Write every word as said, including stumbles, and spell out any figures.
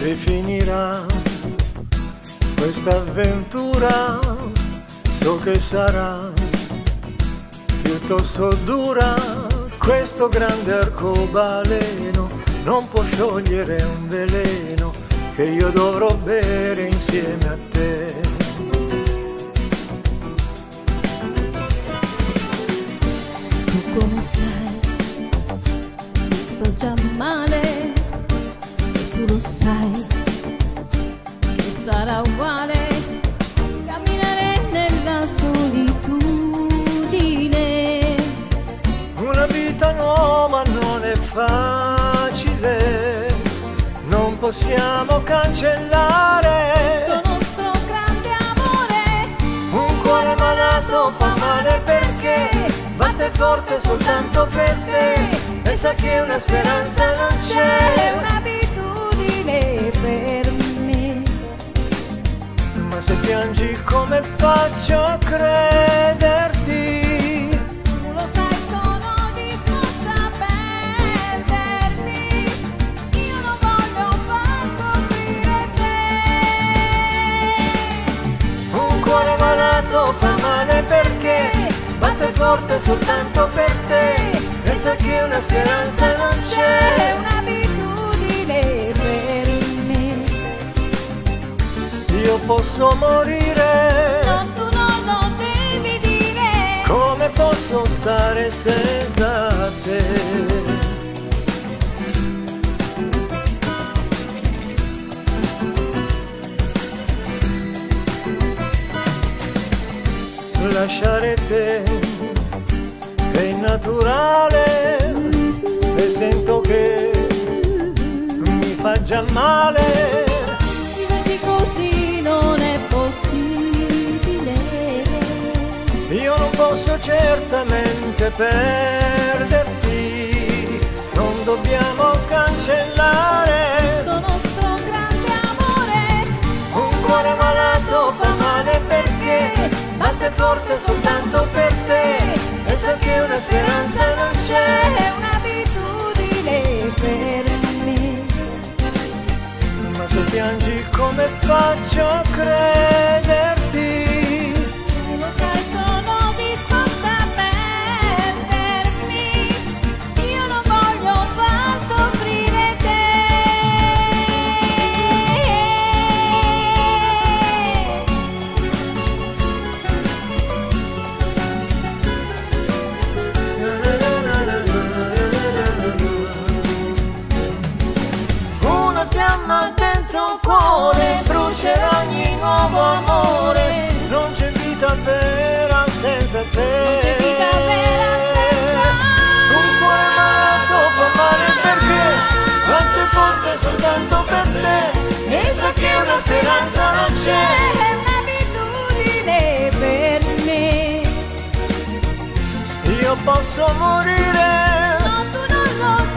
se finirà questa avventura, so che sarà piuttosto dura. Questo grande arcobaleno non può sciogliere un veleno che io dovrò bere insieme a te. Tu come sai, io sto già male, e tu lo sai che sarà uguale camminare nella solitudine. Una vita nuova non è facile, non possiamo cancellare Questo nostro grande amore. un cuore malato fa male perché batte forte soltanto per te e sa che una speranza non È c'è. un'abitudine per me. Ma se piangi come faccio a crederti? Tu lo sai, sono disposta a perdermi. Io non voglio far soffrire te. Un cuore malato fa male perché batte forte soltanto per te e sa che una speranza non È c'è. un'abitudine per me. Io posso morire, No, tu non lo devi dire. come posso stare senza te? Lasciare te è innaturale e sento che mi fa già male. Viverti così non è possibile. Io non posso certamente perderti, non dobbiamo cancellare Questo nostro grande amore. un cuore malato fa male perché batte forte soltanto per te e sa che una speranza non È c'è. un'abitudine per me. Ma se piangi come faccio a crederti? Tu lo sai, sono disposta a perdermi. Io non voglio far soffrire te. Una fiamma dentro il cuore brucerà ogni nuovo amore. Non c'è vita vera senza te. Non c'è vita vera senza un cuore malato fa male perché batte forte soltanto per te e sa che una speranza non c'è. È un'abitudine per me. Io posso morire, No, tu non lo